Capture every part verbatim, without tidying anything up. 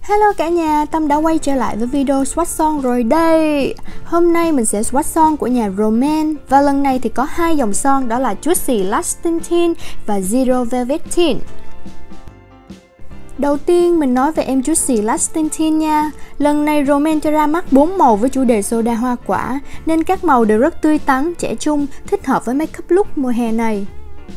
Hello cả nhà, Tâm đã quay trở lại với video swatch son rồi đây. Hôm nay mình sẽ swatch son của nhà Roman. Và lần này thì có hai dòng son, đó là Juicy Lasting Tint và Zero Velvet Tint. Đầu tiên mình nói về em Juicy Lasting Tint nha. Lần này Roman cho ra mắt bốn màu với chủ đề soda hoa quả, nên các màu đều rất tươi tắn, trẻ trung, thích hợp với makeup look mùa hè này.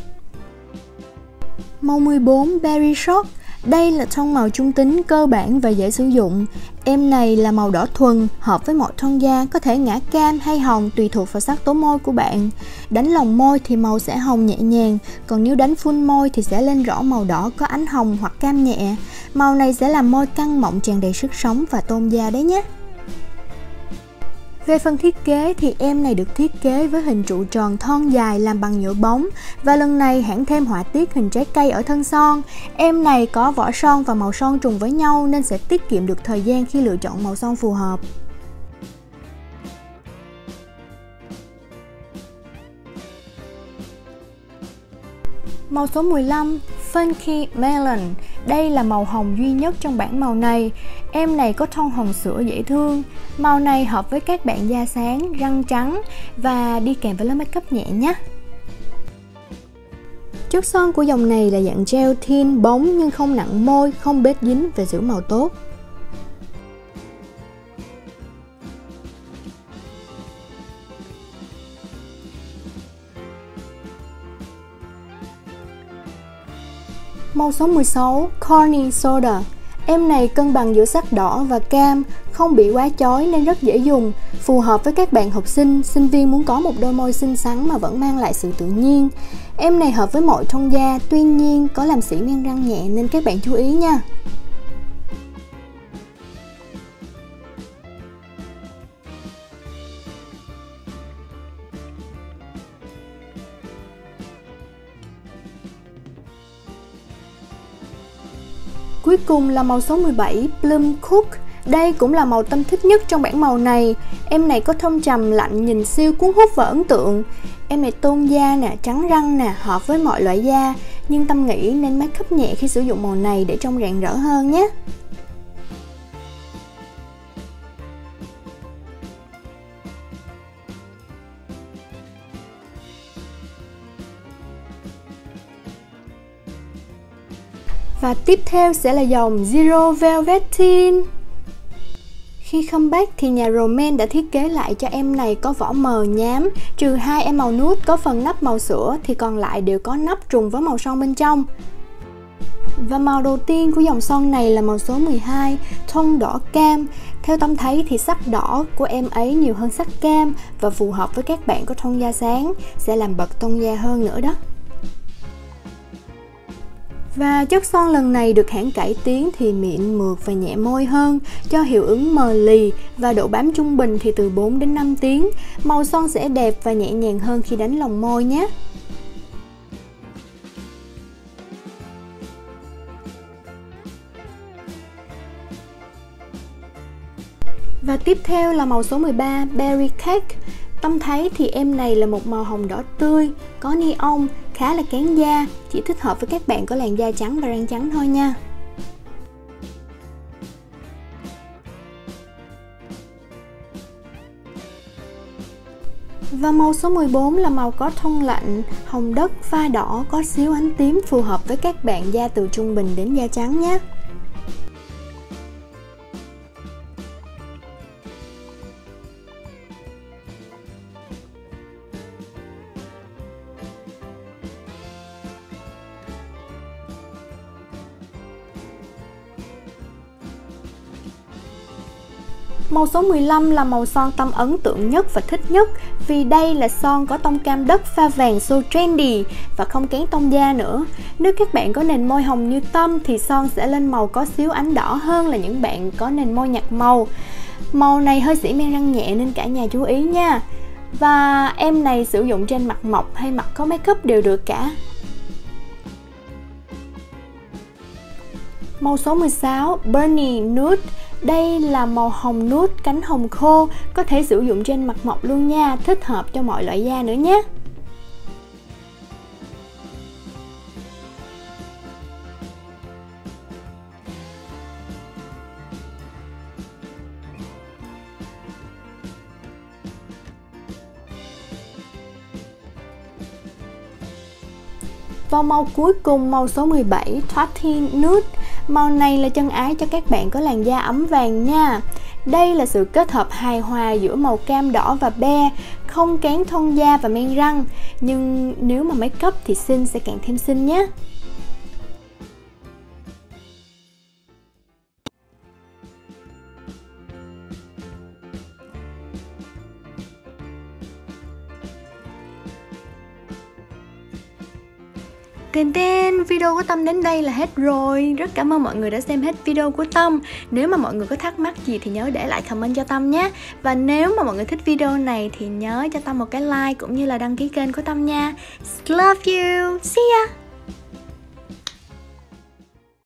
Màu mười bốn Berry Shock. Đây là tông màu trung tính, cơ bản và dễ sử dụng. Em này là màu đỏ thuần, hợp với mọi tông da, có thể ngã cam hay hồng tùy thuộc vào sắc tố môi của bạn. Đánh lòng môi thì màu sẽ hồng nhẹ nhàng, còn nếu đánh full môi thì sẽ lên rõ màu đỏ có ánh hồng hoặc cam nhẹ. Màu này sẽ làm môi căng mọng, tràn đầy sức sống và tôn da đấy nhé. Về phần thiết kế thì em này được thiết kế với hình trụ tròn thon dài làm bằng nhựa bóng, và lần này hãng thêm họa tiết hình trái cây ở thân son. Em này có vỏ son và màu son trùng với nhau nên sẽ tiết kiệm được thời gian khi lựa chọn màu son phù hợp. Màu số mười lăm Funky Melon. Đây là màu hồng duy nhất trong bảng màu này. Em này có tông hồng sữa dễ thương. Màu này hợp với các bạn da sáng, răng trắng và đi kèm với lớp makeup nhẹ nhé. Chất son của dòng này là dạng gel thin bóng nhưng không nặng môi, không bết dính và giữ màu tốt. Màu số mười sáu Corny Soda. Em này cân bằng giữa sắc đỏ và cam, không bị quá chói nên rất dễ dùng, phù hợp với các bạn học sinh, sinh viên muốn có một đôi môi xinh xắn mà vẫn mang lại sự tự nhiên. Em này hợp với mọi tông da, tuy nhiên có làm xỉ men răng nhẹ nên các bạn chú ý nha. Cuối cùng là màu số mười bảy Plum Cook. Đây cũng là màu Tâm thích nhất trong bảng màu này. Em này có tông trầm lạnh, nhìn siêu cuốn hút và ấn tượng. Em này tôn da nè, trắng răng nè, hợp với mọi loại da. Nhưng Tâm nghĩ nên make up nhẹ khi sử dụng màu này để trông rạng rỡ hơn nhé. Và tiếp theo sẽ là dòng Zero Velvet Tint. Khi comeback thì nhà Roman đã thiết kế lại cho em này có vỏ mờ nhám, trừ hai em màu nude có phần nắp màu sữa thì còn lại đều có nắp trùng với màu son bên trong. Và màu đầu tiên của dòng son này là màu số mười hai, tông đỏ cam. Theo Tâm thấy thì sắc đỏ của em ấy nhiều hơn sắc cam và phù hợp với các bạn có tông da sáng, sẽ làm bật tông da hơn nữa đó. Và chất son lần này được hãng cải tiến thì mịn, mượt và nhẹ môi hơn, cho hiệu ứng mờ lì và độ bám trung bình thì từ bốn đến năm tiếng. Màu son sẽ đẹp và nhẹ nhàng hơn khi đánh lòng môi nhé. Và tiếp theo là màu số mười ba Berry Cake. Tâm thấy thì em này là một màu hồng đỏ tươi, có neon, khá là kén da, chỉ thích hợp với các bạn có làn da trắng và răng trắng thôi nha. Và màu số mười bốn là màu có tông lạnh, hồng đất pha đỏ, có xíu ánh tím, phù hợp với các bạn da từ trung bình đến da trắng nhé. Màu số mười lăm là màu son Tâm ấn tượng nhất và thích nhất, vì đây là son có tông cam đất pha vàng so trendy và không kén tông da nữa. Nếu các bạn có nền môi hồng như Tâm thì son sẽ lên màu có xíu ánh đỏ hơn là những bạn có nền môi nhạt màu. Màu này hơi xỉ men răng nhẹ nên cả nhà chú ý nha. Và em này sử dụng trên mặt mộc hay mặt có makeup đều được cả. Màu số mười sáu Burnie Nude. Đây là màu hồng nude cánh hồng khô, có thể sử dụng trên mặt mộc luôn nha, thích hợp cho mọi loại da nữa nhé. Vào màu cuối cùng, màu số mười bảy, Tartan Nude. Màu này là chân ái cho các bạn có làn da ấm vàng nha. Đây là sự kết hợp hài hòa giữa màu cam đỏ và be, không kén thon da và men răng. Nhưng nếu mà make up thì xinh sẽ càng thêm xinh nhé. Tên tên, video của Tâm đến đây là hết rồi. Rất cảm ơn mọi người đã xem hết video của Tâm. Nếu mà mọi người có thắc mắc gì thì nhớ để lại comment cho Tâm nhé. Và nếu mà mọi người thích video này thì nhớ cho Tâm một cái like cũng như là đăng ký kênh của Tâm nha. Love you, see ya.